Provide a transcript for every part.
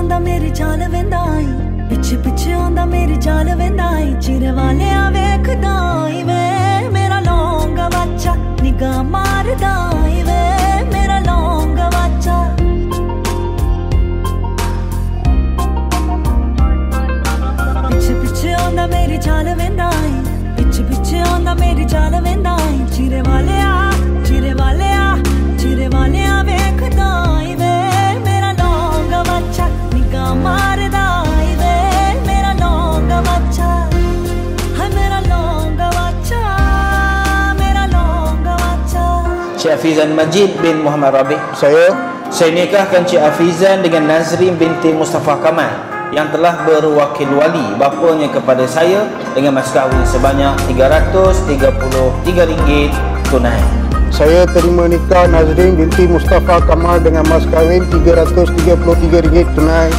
आंदा मेरी चाल वेंदाई पिछे पिछे आंदा मेरी चाल वेंदाई चिरे वाले वेखदाई वे मेरा लौंगा बच्चा निगाह मारदाई वे मेरा लौंगा बच्चा पिछे पिछे आंदा मेरी चाल वेंदाई पिछे पिछे आंदा मेरी चाल वेंदाई चिरे वाले वेखदाई वे मेरा लौंगा बच्चा निगाह मारदाई वे मेरा लौंगा बच्चा है मेरा लौंगा बच्चा मेरा लौंगा बच्चा. Cik Afizan Majid bin Muhammad Rabi. Saya nikahkan Cik Afizan dengan Nazreen binti Mustafa Kamal yang telah berwakil wali bapanya kepada saya dengan mas kahwin sebanyak RM333 tunai. Saya terima nikah Nazreen binti Mustafa Kamal dengan mas kahwin RM333 tunai.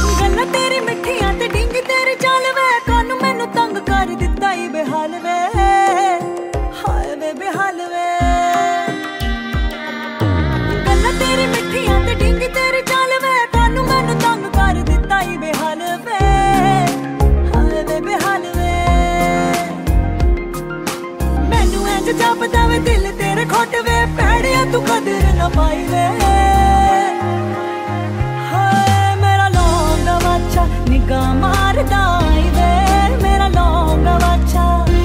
दिल तेरे खोट वे पैड़िया तू कदर न पाई वे हाय मेरा लौंगा बच्चा निगाह मारदाई वे मेरा लौंगा बच्चा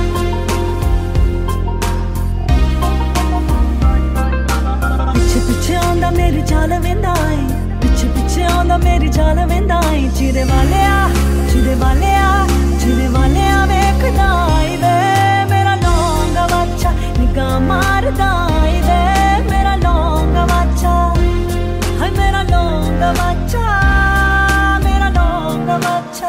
पिछे पिछे आंदा मेरी चाल वेंदाई पिछे पिछे आंदा मेरी चाल वेंदाई चिरे वाले आ वेखदाई वे मेरा लौंगा बच्चा निगाह मारदाई वे मेरा लौंगा बच्चा है मेरा लौंगा बच्चा मेरा लौंगा बच्चा.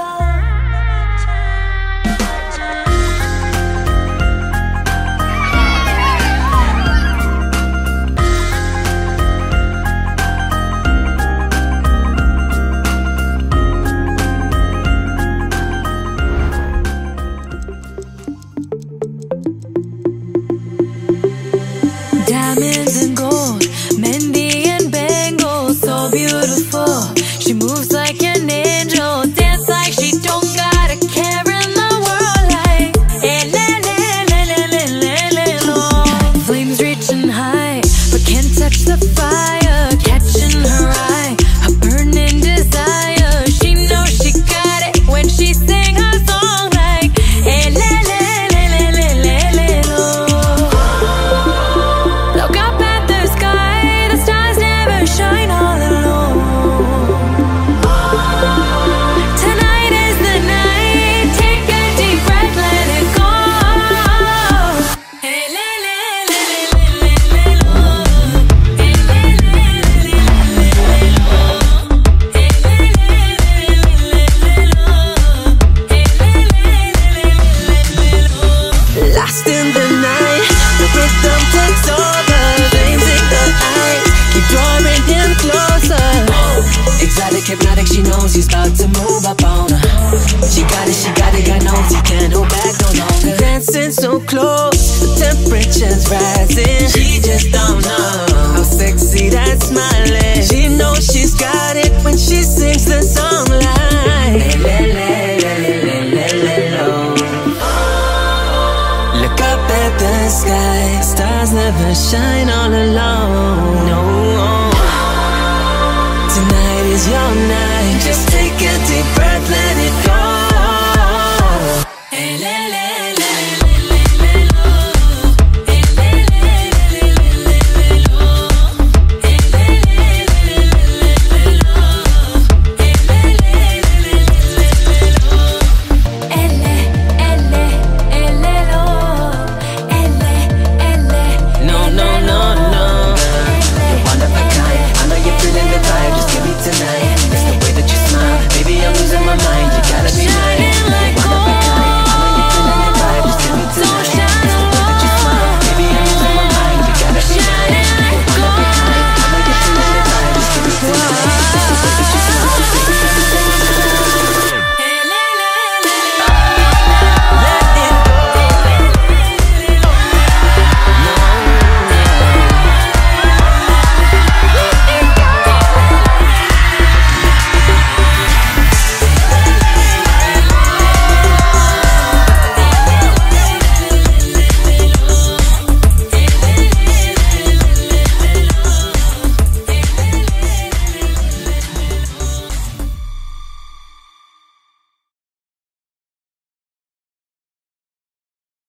Diamonds and gold, Mendy and Bengal, so beautiful. She moves like an angel, dance like she don't got a care in the world. Like, lo. Flames reaching high, but can't touch the fire. Catching her eye, a burning desire. She knows she got it when she sing her song. Like, lo. Look up at the sky, the stars never shine all alone. Tonight is the night, take a deep breath, let it go. Hey, le, le, le, le, le, le, lo. Hey, le, le, le, le, le, le, lo. Hey, le, le, le, le, le, lo. Hey, le, le, le, le, lo. Lost in the night, the rhythm takes over. Flames ignite, keep drawing him closer. Exotic, hypnotic, she knows he's about to move up on her. She got it, got knows he can't hold back no longer. Dancing so close, the temperature's rising. She just don't know how sexy that smile is. She knows she's got it when she sings the song like lo. Look up at the sky, stars never shine all alone. No, tonight is your night. Just take a deep breath, let it go. Hey, le, le, le, le, le, le, lo. Hey, le, le, le, le, le, le, lo. Hey, le, le, le, le, le, lo. Hey, le, le, le, le, le, lo. Lo. No, no, no, no. You're one of a kind. I know you're feeling the vibe. Just give me tonight.